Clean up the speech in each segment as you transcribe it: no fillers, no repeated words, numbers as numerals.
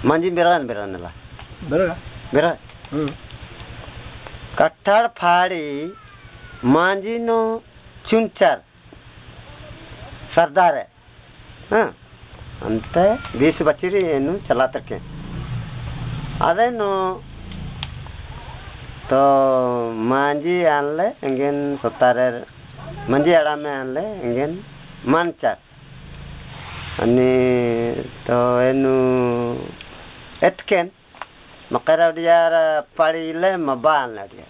मांझी बेरा नेला बेरा कट्टाड़ फाड़ी मांझी नो चुनचार सरदार है हाँ अंत 20 बच्ची चला तक अदेनो तो मांझी आनले इंगेन सोतारे मांझी आड़ा में आनले इंगेन मानचार अनि तो एनु एटकेन मकरा दियार पाड़ीले मबान लड़िया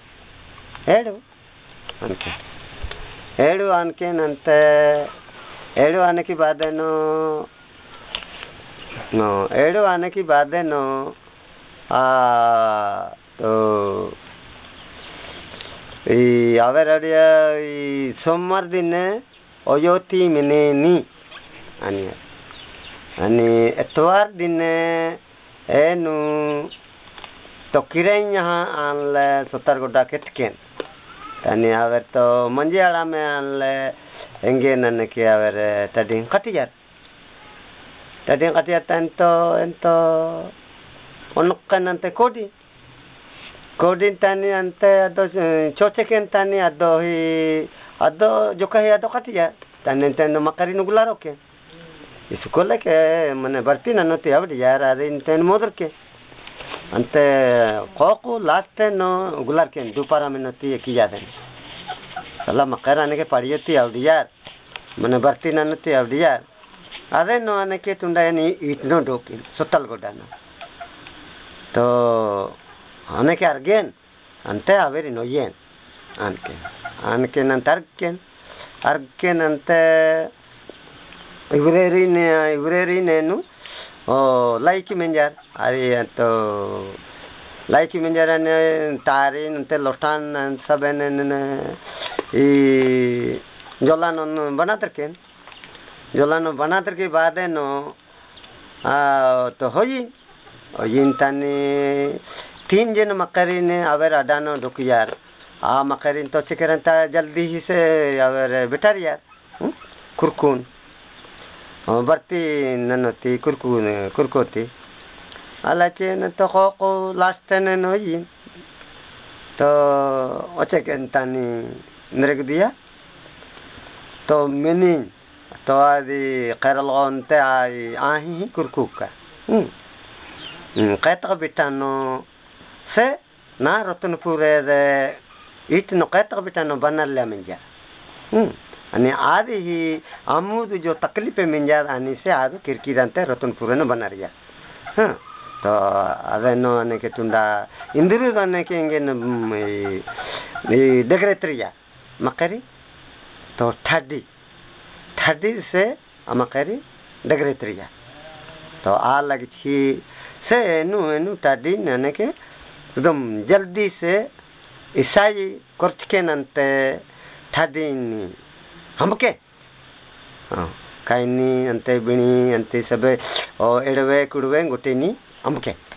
हेडू अनकेन अंते हेडू आने की बाद हेडू आने की बाद तो आवे रड़िया सोमवार दिन अयोती मिनेनी अनि अनि एतवार दिन एनु तो किरें यहाँ आनले सतरगोडा केटकेन तनी आवर तो मंजियाड़ा में आनले एंगे नने के आवर तडिंग कटियार तन तो एंतो ओनक्कन अंते कोडी तनी अंते अदो चोचेकेन तनी अदो ही अदो जो कहे अदो कटियार तनी तनो मकरी नुगुलारो के इसको लेके मने बर्ती ननोती अब यार अरे इंतन मोदर के अंते कोको लास्ट नो गुलार के दोपहर में नती की याद है सला मकरा ने के पड़ियती अब यार मने बर्ती ननोती अब यार अरे नो आने के तुंडा यानी इतनो डोकी सुतल गोडाना तो आने के अर्गेन अंते आवेरी नो येन आनके नंतर अर्गेन अंते इवरेरी नेनु लाइकी मिंजार अरे तो लाइकी मिंजार ने तारी नंते लोटान सब ने जोलानो बनातर के बाद नो तो होई इन तानी 3 जन मकरी ने अवर अडानो ढुकियार आ मकरी तो चिकरंता जल्दी ही से अवर बेटर यार कुरकुन बर्ती ननोती कुरकोती अलाचे न तो को लास्ट ने नोई तो ओचे के तानी नरक दिया तो मिनी तो आदि करल गनते आही कुरकुका कैतक बिटानो से ना रतनपुरे दे इट नो कैतक बिटानो बनल मिंजा अनि आदि ही आमुद जो तकलीफ मिंजार आनी से आदि किरकिरंते रतनपुर न बना रिया हाँ तो अरे नो आने के तुंडा इंद्रू आने के इंगे न डगरेत्रिया मकरी तो ठाडी से मकरी डगरेत्रिया तो आ लग छी से एनु ठाडी आने के एकदम जल्दी से ईसाई कुछ के नंते ठाडी हमके काइनी अंते बिणी अंते सबे ओ एड़वे कुड़वे गोटेनी हमके